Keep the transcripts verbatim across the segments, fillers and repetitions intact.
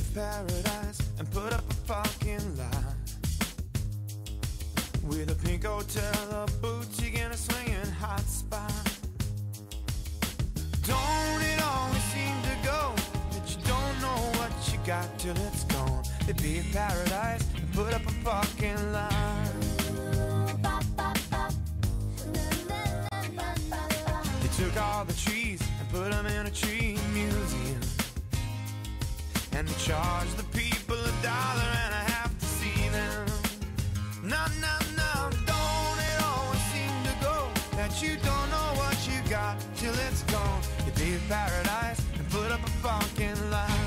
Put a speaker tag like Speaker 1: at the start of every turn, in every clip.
Speaker 1: paradise and put up a fucking lie. With a pink hotel, a boutique, and a swinging hot spot. Don't it always seem to go that you don't know what you got till it's gone? They be paradise and put up a fucking lie. They took all the trees and put them in a tree museum, and they charged the people a dollar and a half to see them. No, no, no, don't it always seem to go that you don't know what you got till it's gone? You be paradise and put up a fucking lie.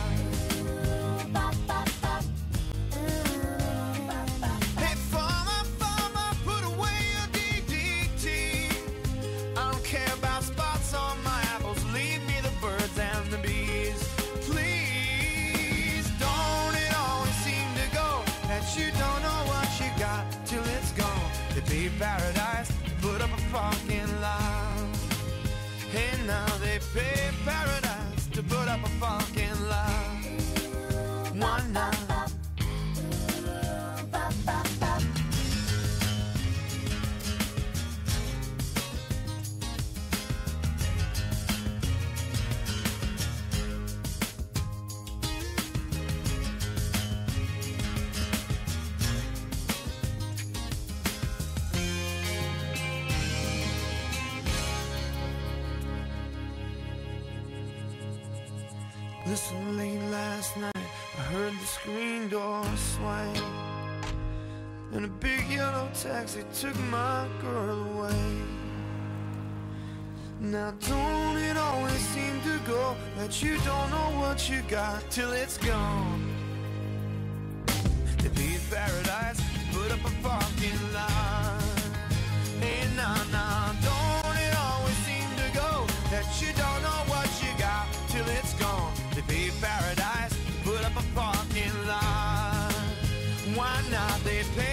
Speaker 1: Hey, farmer, farmer, put away your D D T. I don't care about spots on my apples, leave me the birds and the bees. Please, don't it always seem to go that you don't know what you got till it's gone? To be paradise, put up a fucking lie. Hey, now they pay paradise to put up a fucking lie. One night. Listen, late last night I heard the screen door swing, and a big yellow taxi took my girl away. Now don't it always seem to go that you don't know what you got till it's gone? To be paradise, put up a fucking lie. Hey, nah, nah, don't it always seem to go that you don't know what you got till it's gone? To be paradise, put up a fucking lie. Why not? They pay